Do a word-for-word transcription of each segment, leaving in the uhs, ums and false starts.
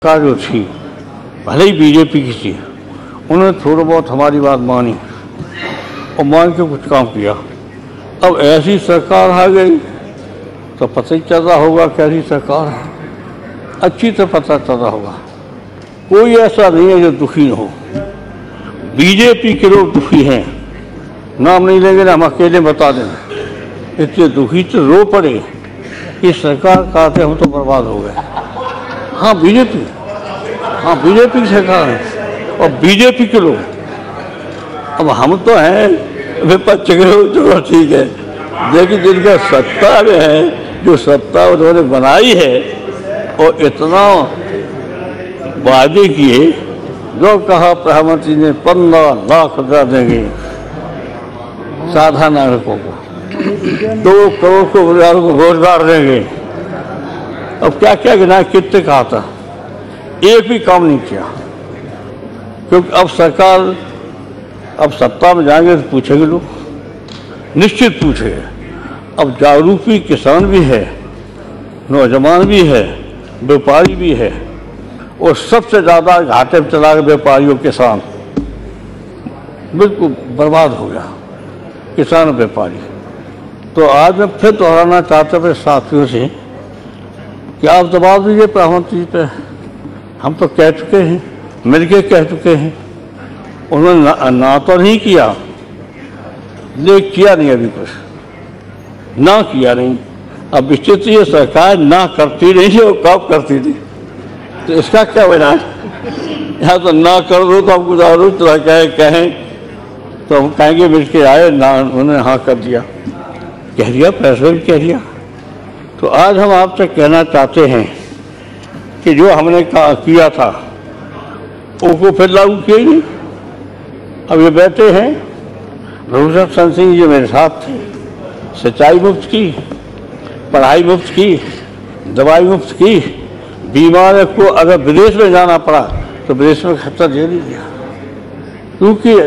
सरकार जो थी, भले ही बीजेपी की थी, उन्होंने थोड़ा बहुत हमारी बात मानी और मान के कुछ काम किया। अब ऐसी सरकार आ गई तो पता ही चल रहा होगा कैसी सरकार है, अच्छी तो पता चल रहा होगा। कोई ऐसा नहीं है जो दुखी न हो। बीजेपी के लोग दुखी हैं, नाम नहीं लेंगे ना, हम अकेले बता दें। इतने दुखी तो रो पड़े कि सरकार कहते हम तो बर्बाद हो गए। हाँ बीजेपी, हाँ बीजेपी की सरकार है और बीजेपी के लोग। अब हम तो हैं विपक्ष के लोग, चलो ठीक है, लेकिन जिनका सत्ता में है, जो सत्ता उन्होंने बनाई है और इतना वादे किए, जो कहा प्रधानमंत्री ने पंद्रह लाख रुपया देंगे साधारण नागरिकों को, दो करोड़ को परिवारों को रोजगार देंगे। अब क्या क्या गिना, कितने कहा था, एक भी काम नहीं किया। क्योंकि अब सरकार, अब सत्ता में जाएंगे तो पूछेंगे लोग, निश्चित पूछेंगे। अब जागरूक भी किसान भी है, नौजवान भी है, व्यापारी भी है, और सबसे ज़्यादा घाटे में चला गया व्यापारियों किसान, बिल्कुल बर्बाद हो गया किसान और व्यापारी। तो आज मैं फिर दोहराना चाहता हूँ साथियों से कि आप दबाव दीजिए प्रधानमंत्री पे। हम तो कह चुके हैं, मिलके कह चुके हैं, उन्होंने ना, ना तो नहीं किया, लेकिन किया नहीं अभी कुछ, ना किया नहीं। अब निश्चित ये सरकार ना करती नहीं और कब करती थी, तो इसका क्या वजह है? यहाँ तो ना कर दो तो हम गुजारो तो कहे कहें तो हम कहेंगे मिल के आए, ना उन्होंने हाँ कर दिया, कह दिया, पैसे भी कह दिया। तो आज हम आपसे कहना चाहते हैं कि जो हमने कहा किया था उसको फिर लागू किया ही नहीं। अब ये बैठे हैं, रघुशंकर सिंह जी मेरे साथ थे, सिंचाई मुफ्त की, पढ़ाई मुफ्त की, दवाई मुफ्त की, बीमार को अगर विदेश में जाना पड़ा तो विदेश में खर्चा दे दिया। क्योंकि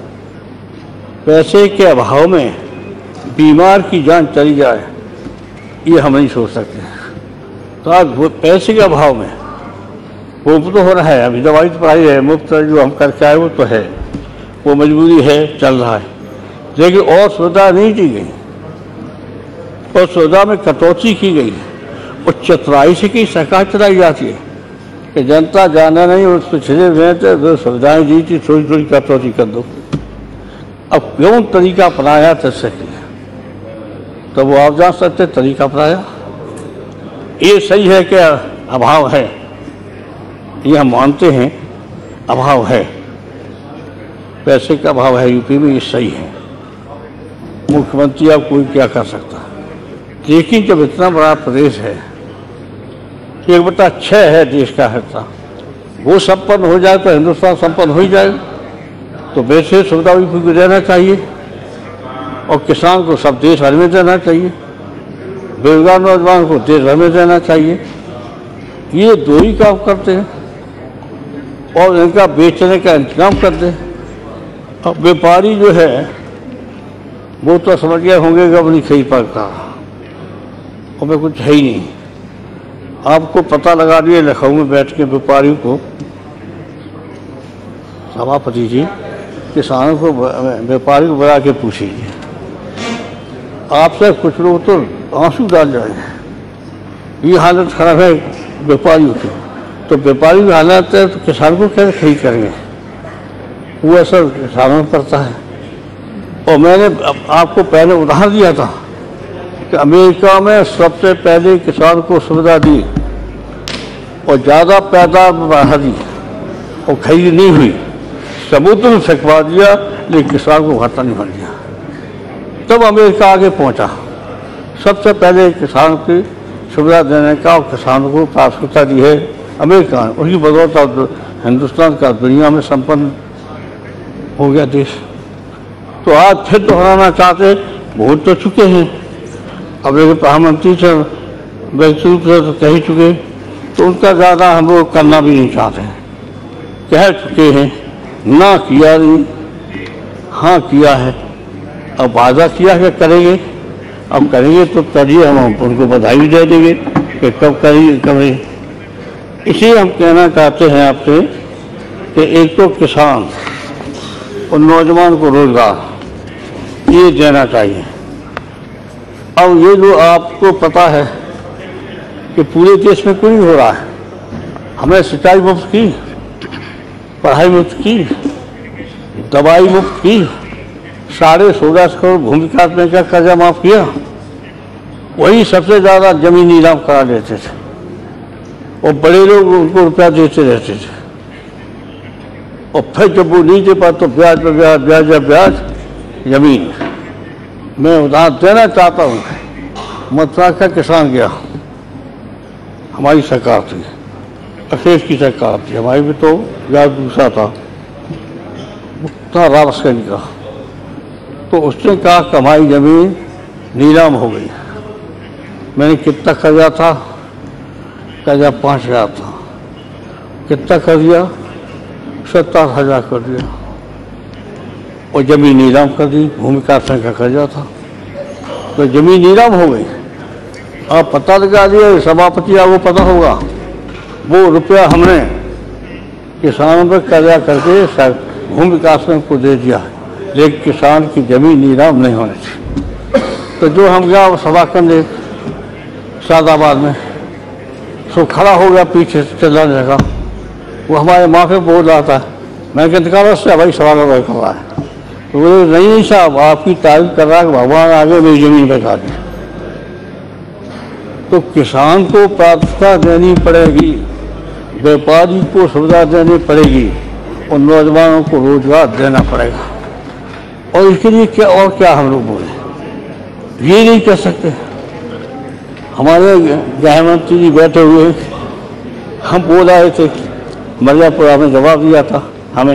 पैसे के अभाव में बीमार की जान चली जाए ये हम नहीं सोच सकते। तो आज वो पैसे के अभाव में वो तो हो रहा है, अभी दवाई तो पढ़ाई है मुफ्त, जो हम करके आए वो तो है, वो मजबूरी है, चल रहा है, लेकिन और सुविधा नहीं दी गई, और सुविधा में कटौती की गई और चतुराई से की सरकार चलाई जाती है कि जनता जाना नहीं, उस पिछले में तो सुविधाएं दी थी, थोड़ी थोड़ी कटौती कर दो। अब क्यों तरीका अपनाया तब से किया, तो वो आप जान सकते तरीका अपनाया। ये सही है कि अभाव है, ये हम मानते हैं अभाव है, पैसे का अभाव है यूपी में, ये सही है। मुख्यमंत्री अब कोई क्या कर सकता, लेकिन जब इतना बड़ा प्रदेश है, एक बटा छः है देश का हिस्सा, वो संपन्न हो जाए तो हिंदुस्तान संपन्न हो ही जाए। तो वैसे सुविधा भी देना चाहिए और किसान को सब देश भर में देना चाहिए, बेरोजगार नौजवान को देश भर में देना चाहिए। ये दो ही काम करते हैं और इनका बेचने का इंतजाम करते हैं। अब व्यापारी जो है वो तो समझ गए होंगे कि अब नहीं खरीद पाता, और मैं कुछ है ही नहीं। आपको पता लगा दिए लखनऊ में बैठ के व्यापारियों को, सभापति जी, किसानों को, व्यापारी को बुला के पूछिए, आपसे कुछ लोग तो आंसू डाल जाएंगे, ये हालत खराब है व्यापारियों की। तो व्यापारी की हालत है तो किसान को कैसे खरीद करेंगे, वो असर किसानों पर पड़ता है। और मैंने आपको पहले उदाहरण दिया था कि अमेरिका में सबसे पहले किसान को सुविधा दी और ज़्यादा पैदावार बढ़ा दी और खरीद नहीं हुई, समुद्र में फेंकवा दिया, लेकिन किसान को घाटा नहीं बन गया। तब अमेरिका आगे पहुंचा, सबसे पहले किसान की सुविधा देने का और किसानों को प्राथमिकता दी है अमेरिका ने। उनकी बदौलत हिंदुस्तान का दुनिया में संपन्न हो गया देश। तो आज फिर दोहराना चाहते, भूल तो चुके हैं, अब एक प्रधानमंत्री से व्यक्तिगत से तो कह ही चुके, तो उनका ज़्यादा हम लोग करना भी नहीं चाहते, कह चुके हैं, ना किया नहीं, हाँ किया है। अब वादा किया है करेंगे, अब करेंगे तो करिए, हम उनको बधाई भी दे देंगे कि कब करेंगे कब नहीं। इसीलिए हम कहना चाहते हैं आपसे कि एक तो किसान और नौजवान को रोजगार ये देना चाहिए। अब ये जो आपको पता है कि पूरे देश में कोई हो रहा है, हमने सिंचाई मुफ्त की, पढ़ाई मुफ्त की, दवाई मुफ्त की, साढ़े सोलह सौ करोड़ भूमि काटने का कर्जा माफ किया, वही सबसे ज़्यादा जमीन नीलाम करा देते थे और बड़े लोग उनको रुपया देते रहते थे और फिर जब वो नहीं दे पाते तो ब्याज पर ब्याज ब्याज पर ब्याज जमीन। मैं उदाहरण देना चाहता हूँ, मथुरा का किसान गया, हमारी सरकार थी, अखिलेश की सरकार थी, हमारी भी तो ब्याज दूसरा था, था रावतगंज का, तो उसने कहा कि हमारी जमीन नीलाम हो गई। मैंने कितना कर्जा था, कर्जा पाँच हज़ार था, कितना कर दिया, सत्तर हज़ार कर दिया और जमीन नीलाम कर दी। भूमि काटने का कर्जा था तो जमीन नीलाम हो गई। आप पता लगा दिया, सभापति आपको पता होगा, वो रुपया हमने किसानों पर कर्जा करके भूमि काटने को दे दिया, लेकिन किसान की जमीन नीलाम नहीं होनी थी। तो जो हम गया सभा करने शादाबाद में, सो खड़ा हो गया पीछे चलने लगा, वो हमारे माफे बोल रहा था। मैं कहता से भाई सवाल कर रहा है, तो बोले नहीं नहीं साहब, आपकी तारीफ कर रहा है कि भगवान आगे मेरी जमीन बैठा दी। तो किसान को प्राथमिकता देनी पड़ेगी, व्यापारी को सुविधा देनी पड़ेगी और नौजवानों को रोजगार देना पड़ेगा। और इसके लिए क्या और क्या हम लोग बोले, ये नहीं कर सकते। हमारे गृह मंत्री जी बैठे हुए, हम बोल रहे थे, मिर्जापुर में जवाब दिया था हमें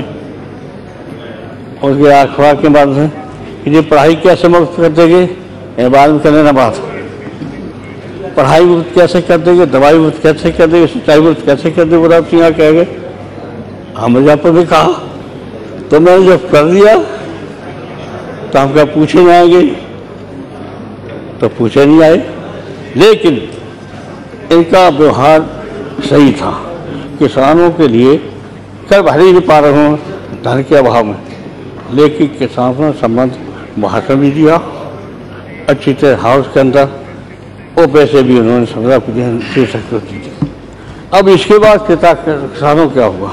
और ये अखबार के बाद से कि ये पढ़ाई कैसे मुक्त कर देंगे, ये बाद में करने ना बात। पढ़ाई मुक्त कैसे कर देंगे, दवाई मुक्त कैसे कर देंगे, सिंचाई मुक्त कैसे कर देंगे, बोला यहाँ कह गए। हम मिर्जापुर में कहा, तो मैंने जब कर दिया तो हम क्या पूछे नहीं आएंगे, तो पूछे नहीं आए। लेकिन इनका व्यवहार सही था, किसानों के लिए कर भर ही नहीं पा रहे हूँ धन के अभाव में, लेकिन किसानों से संबंध भाषण भी दिया अच्छी तरह हाउस के अंदर, और पैसे भी उन्होंने समझा कुछ दे सकते होती थी। अब इसके बाद किसानों क्या हुआ,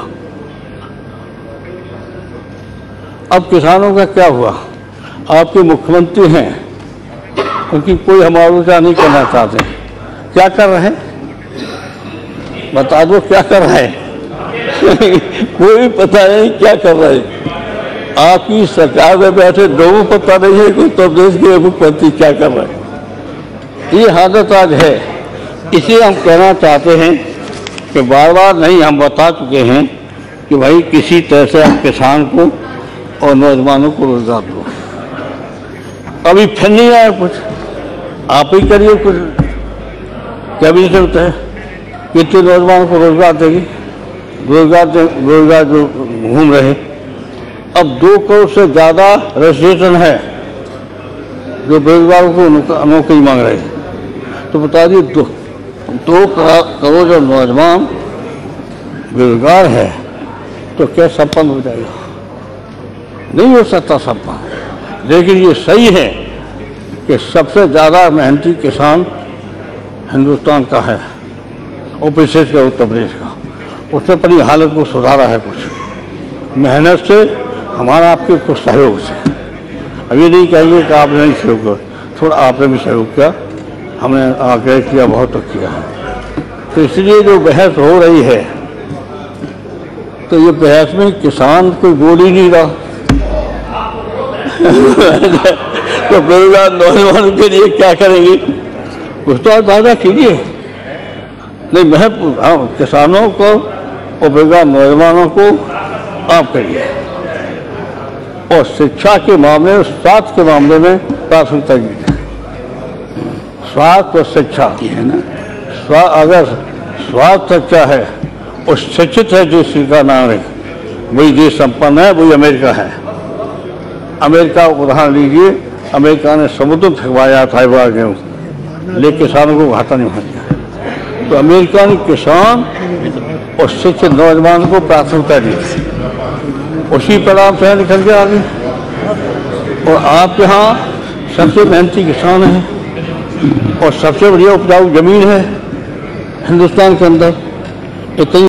अब किसानों का क्या हुआ। आपके मुख्यमंत्री हैं, उनकी कोई हम आलोचना नहीं करना चाहते, क्या कर रहे हैं बता दो, क्या कर रहे हैं कोई पता नहीं क्या कर रहे हैं। आपकी सरकार में बैठे लोगों को पता नहीं है कि उत्तर प्रदेश के मुख्यमंत्री क्या कर रहे हैं। ये हालत आज है। इसे हम कहना चाहते हैं कि बार बार नहीं, हम बता चुके हैं कि भाई किसी तरह से आप किसान को और नौजवानों को रोजगार दो। अभी फिर नहीं आया कुछ, आप ही करिए कुछ, क्या भी नहीं होता है। कितने नौजवानों को रोजगार देगी, रोजगार दे, रोजगार जो घूम रहे। अब दो करोड़ से ज़्यादा रजिस्ट्रेशन है जो बेरोजगारों को नौकरी मांग रहे हैं। तो बता दिए दो दो करोड़ जो नौजवान बेरोजगार है तो क्या संपन्न हो जाएगा, नहीं हो सकता संपन्न। लेकिन ये सही है कि सबसे ज़्यादा मेहनती किसान हिंदुस्तान का है और विशेषकर उत्तर प्रदेश का। उसने अपनी हालत को सुधारा है कुछ मेहनत से, हमारा आपके कुछ सहयोग से। अब ये नहीं कहेंगे कि आपने नहीं सहयोग किया, थोड़ा आपने भी सहयोग किया, हमने आग्रह किया, बहुत तो किया है। तो इसलिए जो बहस हो रही है, तो ये बहस में किसान कोई बोल ही नहीं रहा तो बेरोजगार नौजवानों के लिए क्या करेंगे, कुछ तो आप वादा कीजिए। नहीं, मैं हाँ, किसानों को और बेरोजगार नौजवानों को आप करिए, और शिक्षा के मामले में, स्वास्थ्य के मामले में प्राथमिकता दीजिए। स्वास्थ्य और शिक्षा है ना, स्वा अगर स्वास्थ्य अच्छा है और शिक्षित है देश का नागरिक, वही देश संपन्न है, वही अमेरिका है। अमेरिका उदाहरण लीजिए, अमेरिका ने समुद्र फेंकवाया था गेहूँ, लेकिन किसानों को घाटा नहीं पहुँचा। तो तो अमेरिका ने किसान और शिक्षित नौजवान को प्राथमिकता दी, उसी पर आप से निकल के आगे। और आप यहाँ सबसे मेहनती किसान हैं और सबसे बढ़िया उपजाऊ जमीन है हिंदुस्तान के अंदर। इतनी